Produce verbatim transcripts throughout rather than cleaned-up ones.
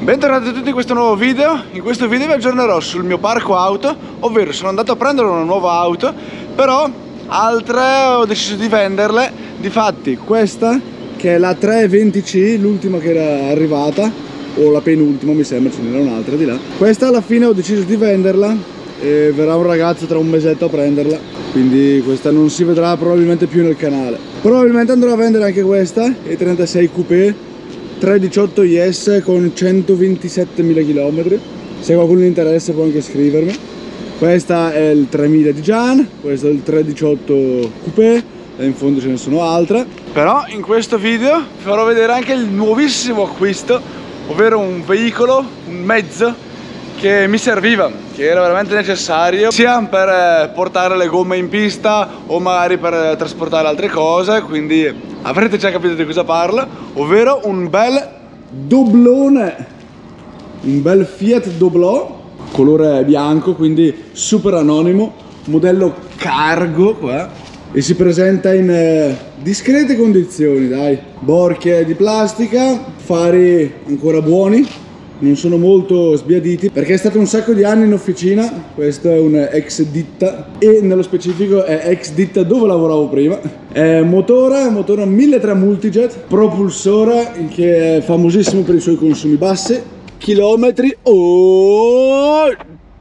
Bentornati a tutti in questo nuovo video. In questo video vi aggiornerò sul mio parco auto, ovvero sono andato a prendere una nuova auto, però altre ho deciso di venderle. Difatti questa, che è la tre venti C, l'ultima che era arrivata, o la penultima mi sembra, ce n'era un'altra di là. Questa alla fine ho deciso di venderla e verrà un ragazzo tra un mesetto a prenderla, quindi questa non si vedrà probabilmente più nel canale. Probabilmente andrò a vendere anche questa, E trentasei Coupé tre diciotto I S con centoventisettemila chilometri. Se qualcuno gli interessa può anche scrivermi. Questa è il tremila di Gian, questo è il tre diciotto Coupé e in fondo ce ne sono altre. Però in questo video vi farò vedere anche il nuovissimo acquisto, ovvero un veicolo, un mezzo che mi serviva, che era veramente necessario sia per portare le gomme in pista o magari per trasportare altre cose, quindi avrete già capito di cosa parlo, ovvero un bel doblone, un bel Fiat Doblò, colore bianco, quindi super anonimo, modello cargo qua, e si presenta in eh, discrete condizioni, dai. Borchie di plastica, fari ancora buoni, non sono molto sbiaditi perché è stato un sacco di anni in officina. Questo è un ex ditta e nello specifico è ex ditta dove lavoravo prima. È motore, motore milletrecento Multijet, propulsore che è famosissimo per i suoi consumi bassi, chilometri oh,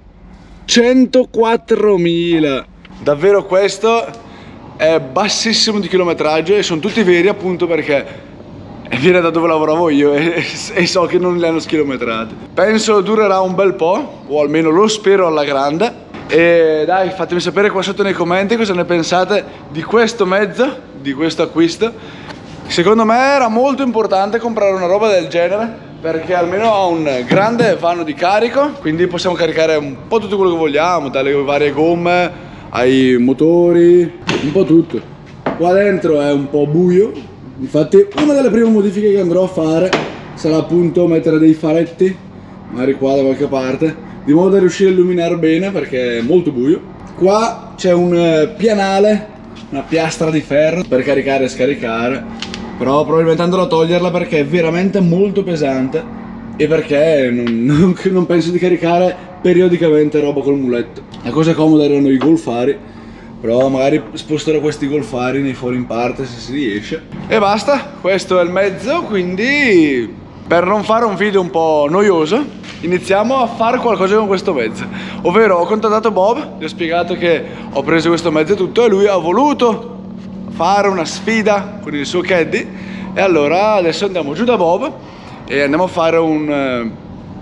centoquattromila. Davvero questo è bassissimo di chilometraggio e sono tutti veri, appunto perché e viene da dove lavoravo io e, e so che non li hanno schilometrati. Penso durerà un bel po', o almeno lo spero alla grande. E dai, fatemi sapere qua sotto nei commenti cosa ne pensate di questo mezzo, di questo acquisto. Secondo me era molto importante comprare una roba del genere, perché almeno ha un grande vano di carico, quindi possiamo caricare un po' tutto quello che vogliamo, dalle varie gomme ai motori, un po' tutto. Qua dentro è un po' buio. Infatti una delle prime modifiche che andrò a fare sarà appunto mettere dei faretti, magari qua da qualche parte, di modo da riuscire a illuminare bene perché è molto buio. Qua c'è un pianale, una piastra di ferro per caricare e scaricare, però probabilmente andrò a toglierla perché è veramente molto pesante e perché non, non, non penso di caricare periodicamente roba col muletto. La cosa comoda erano i golfari, però magari sposterò questi golfari nei fori in parte se si riesce. E basta, questo è il mezzo, quindi per non fare un video un po' noioso iniziamo a fare qualcosa con questo mezzo. Ovvero ho contattato Bob, gli ho spiegato che ho preso questo mezzo e tutto e lui ha voluto fare una sfida con il suo caddy. E allora adesso andiamo giù da Bob e andiamo a fare un...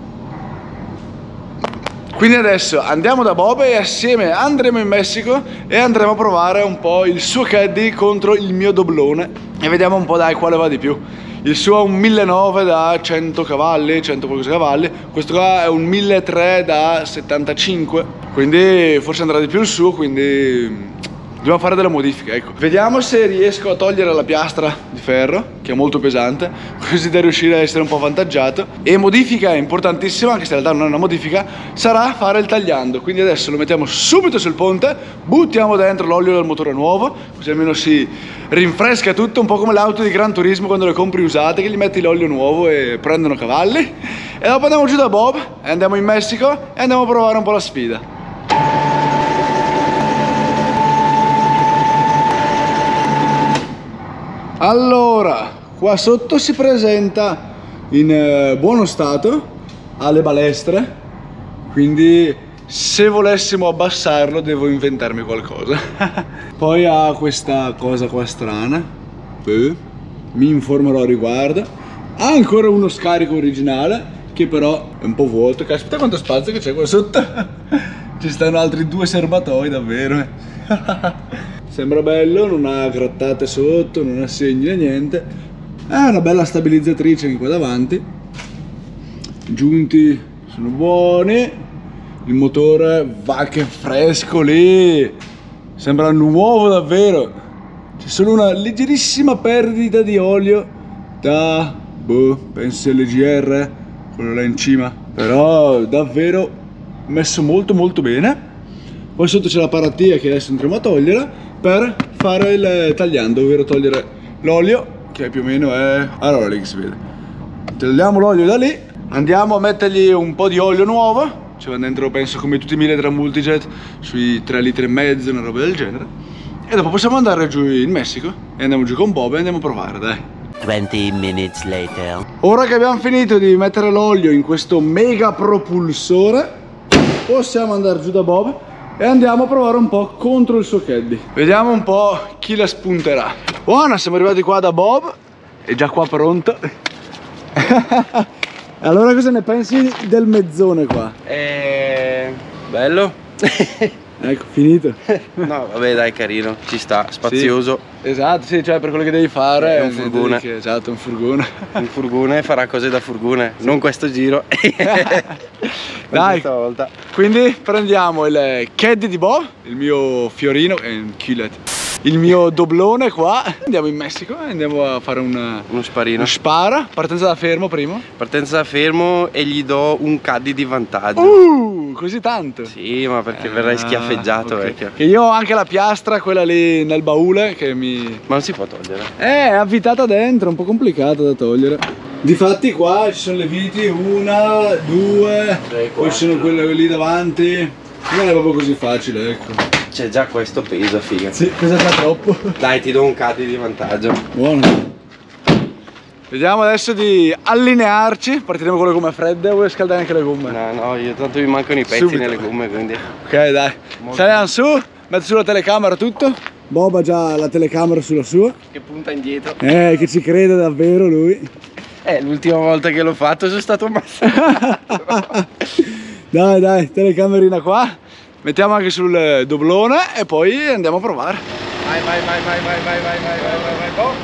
Quindi adesso andiamo da Bob e assieme andremo in Messico e andremo a provare un po' il suo caddy contro il mio doblone e vediamo un po' dai quale va di più. Il suo è un millenovecento da cento cavalli, cento qualcosa cavalli, questo qua è un milletrecento da settantacinque, quindi forse andrà di più il suo, quindi dobbiamo fare delle modifiche, ecco. Vediamo se riesco a togliere la piastra di ferro, che è molto pesante, così da riuscire a essere un po' avvantaggiato. E modifica importantissima, anche se in realtà non è una modifica, sarà fare il tagliando. Quindi adesso lo mettiamo subito sul ponte, buttiamo dentro l'olio del motore nuovo, così almeno si rinfresca tutto, un po' come l'auto di Gran Turismo quando le compri usate, che gli metti l'olio nuovo e prendono cavalli. E dopo andiamo giù da Bob, e andiamo in Messico e andiamo a provare un po' la sfida. Allora, qua sotto si presenta in eh, buono stato, ha le balestre, quindi se volessimo abbassarlo devo inventarmi qualcosa. Poi ha questa cosa qua strana, eh, mi informerò a riguardo. Ha ancora uno scarico originale che però è un po' vuoto. Caspita quanto spazio che c'è qua sotto. Ci stanno altri due serbatoi davvero. Sembra bello, non ha grattate sotto, non ha segni né niente. È una bella stabilizzatrice anche qua davanti. I giunti sono buoni. Il motore va che fresco lì. Sembra nuovo davvero. C'è solo una leggerissima perdita di olio da, boh, penso L G R, quello là in cima. Però davvero messo molto molto bene. Poi sotto c'è la paratia che adesso andremo a togliere per fare il tagliando, ovvero togliere l'olio che più o meno è... allora lì che si vede, togliamo l'olio da lì andiamo a mettergli un po' di olio nuovo. Ci va dentro, penso, come tutti i mille tre Multijet, sui tre litri e mezzo, una roba del genere. E dopo possiamo andare giù in Messico e andiamo giù con Bob e andiamo a provare, dai. venti minutes later. Ora che abbiamo finito di mettere l'olio in questo mega propulsore, possiamo andare giù da Bob e andiamo a provare un po' contro il suo caddy. Vediamo un po' chi la spunterà. Buona, siamo arrivati qua da Bob, è già qua pronto. Allora cosa ne pensi del mezzone qua? Eh, bello. Ecco, finito. No, vabbè, dai, carino, ci sta, spazioso. Sì, esatto, sì, cioè per quello che devi fare è un furgone. Che, esatto, un furgone. Un furgone farà cose da furgone, sì. Non questo giro. Dai, volta. Quindi prendiamo il caddy di Bob, il mio fiorino, è un culet. Il mio doblone qua. Andiamo in Messico e andiamo a fare un, uno sparino. Uno spara. Partenza da fermo primo. Partenza da fermo e gli do un caddy di vantaggio. Uh, così tanto? Sì, ma perché ah, verrai schiaffeggiato, okay. Vecchio. Che io ho anche la piastra, quella lì nel baule, che mi... Ma non si può togliere. Eh, è avvitata dentro, un po' complicata da togliere. Difatti qua ci sono le viti, una, due, tre, poi ci sono quelle lì davanti. Non è proprio così facile, ecco. C'è già questo peso, figa. Sì, pesa già troppo. Dai, ti do un caddy di vantaggio. Buono. Vediamo adesso di allinearci. Partiremo con le gomme fredde o vuoi scaldare anche le gomme? No, no, io tanto mi mancano i pezzi subito nelle gomme, quindi. Ok, dai. Saliamo su, metto sulla telecamera tutto. Bob ha già la telecamera sulla sua. Che punta indietro. Eh, che ci crede davvero lui. Eh, l'ultima volta che l'ho fatto sono stato massacrato. Dai, dai, telecamerina qua. Mettiamo anche sul doblone e poi andiamo a provare. Vai, vai, vai, vai, vai, vai, vai, vai, vai, vai, vai, vai.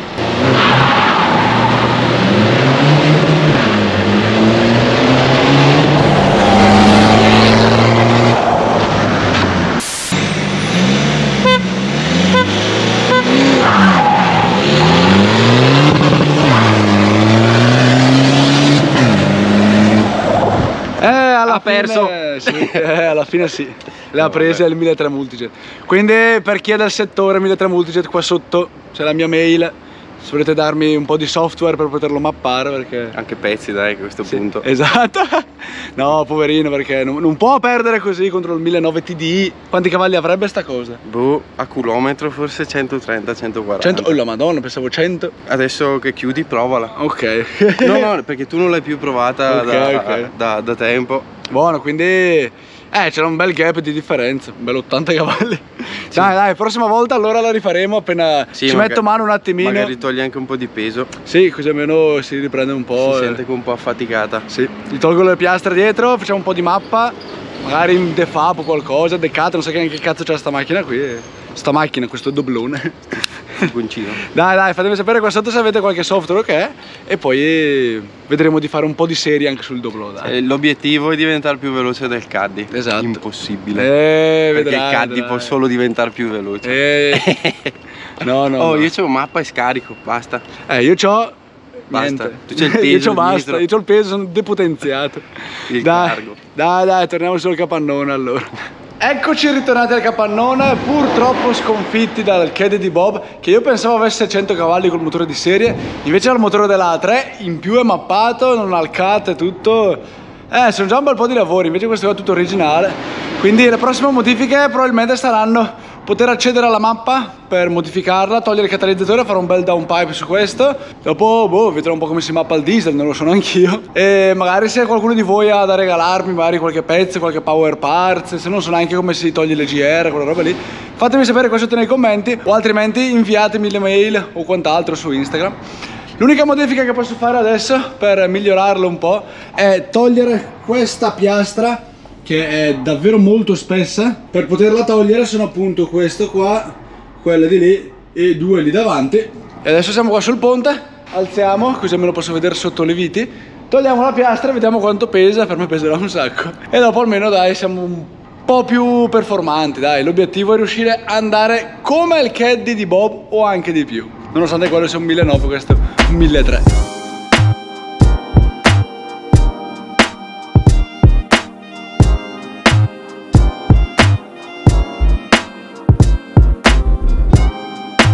Eh, alla ha fine, perso. Sì, eh, alla fine sì, le ha prese il mille tre Multijet. Quindi per chi è del settore mille tre Multijet, qua sotto c'è la mia mail. Se volete darmi un po' di software per poterlo mappare, perché... Anche pezzi, dai, a questo sì, punto. Esatto. No, poverino, perché non, non può perdere così contro il mille nove T D I. Quanti cavalli avrebbe sta cosa? Boh, a chilometro forse centotrenta centoquaranta. cento, oh la madonna, pensavo cento. Adesso che chiudi, provala. Ok. No, no, perché tu non l'hai più provata okay, da, okay. Da, da tempo. Buono, quindi... Eh, c'era un bel gap di differenza, un bel ottanta cavalli. Sì. Dai, dai, prossima volta allora la rifaremo appena sì, ci metto mano un attimino. Magari togli anche un po' di peso. Sì, così almeno si riprende un po'. Si sente un po' affaticata. Sì, gli tolgo le piastre dietro, facciamo un po' di mappa. Magari un defab o qualcosa, decate, non so che cazzo c'è sta macchina qui. Sta macchina, questo doblone. Dai, dai, fatemi sapere qua sotto se avete qualche software, ok? E poi vedremo di fare un po' di serie anche sul doblone. Eh, L'obiettivo è diventare più veloce del caddy. Esatto. Impossibile. Eh, perché vedrai, il caddy vedrai. può solo diventare più veloce. Eh. No, no. Oh, no. io c'ho mappa e scarico, basta. Eh, io c'ho... Basta. Niente. Tu c'hai il peso. Io c'ho basta, io c'ho il peso, sono depotenziato. Il dai, cargo. Dai, dai, torniamo sul capannone allora. Eccoci ritornati al capannone, purtroppo sconfitti dal caddy di Bob, che io pensavo avesse cento cavalli col motore di serie, invece ha il motore della A tre, in più è mappato, non ha il cut e tutto. Eh, sono già un bel po' di lavori, invece questo qua è tutto originale. Quindi le prossime modifiche probabilmente saranno poter accedere alla mappa per modificarla, togliere il catalizzatore, fare un bel downpipe su questo. Dopo, boh, vedrò un po' come si mappa il diesel, non lo so neanch'io. E magari se qualcuno di voi ha da regalarmi magari qualche pezzo, qualche power parts, se non so neanche come si toglie le G R, quella roba lì, fatemi sapere qua sotto nei commenti, o altrimenti inviatemi le mail o quant'altro su Instagram. L'unica modifica che posso fare adesso per migliorarlo un po' è togliere questa piastra, che è davvero molto spessa. Per poterla togliere sono appunto questo qua, quella di lì e due lì davanti. E adesso siamo qua sul ponte, alziamo così almeno posso vedere sotto le viti, togliamo la piastra e vediamo quanto pesa. Per me peserà un sacco e dopo almeno dai siamo un po' più performanti, dai. L'obiettivo è riuscire ad andare come il caddy di Bob o anche di più, nonostante quello sia un mille nove, questo è un mille tre.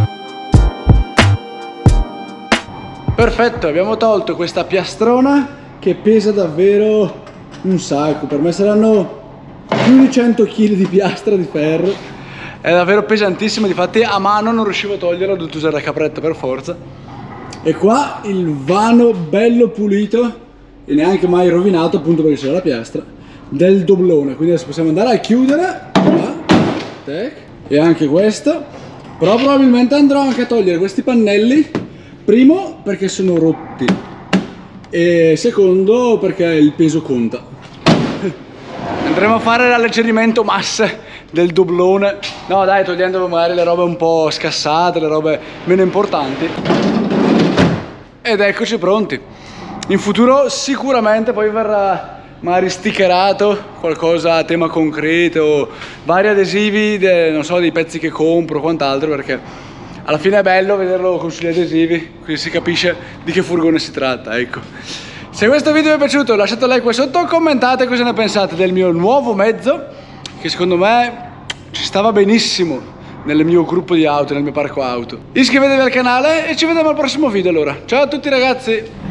Perfetto, abbiamo tolto questa piastrona che pesa davvero un sacco. Per me saranno più di cento chili di piastra di ferro. È davvero pesantissimo, difatti a mano non riuscivo a toglierlo, ho dovuto usare la capretta per forza. E qua il vano bello pulito e neanche mai rovinato, appunto perché c'era la piastra, del doblone. Quindi adesso possiamo andare a chiudere qua. E anche questo. Però probabilmente andrò anche a togliere questi pannelli. Primo perché sono rotti e secondo perché il peso conta. Andremo a fare l'alleggerimento masse del doblone. No dai, togliendo magari le robe un po' scassate, le robe meno importanti. Ed eccoci pronti. In futuro sicuramente poi verrà magari stickerato qualcosa a tema concreto, vari adesivi, de, non so, dei pezzi che compro, quant'altro, perché alla fine è bello vederlo con sugli adesivi, così si capisce di che furgone si tratta, ecco. Se questo video vi è piaciuto lasciate un like qua sotto, commentate cosa ne pensate del mio nuovo mezzo, che secondo me ci stava benissimo nel mio gruppo di auto, nel mio parco auto. Iscrivetevi al canale e ci vediamo al prossimo video allora. Ciao a tutti ragazzi!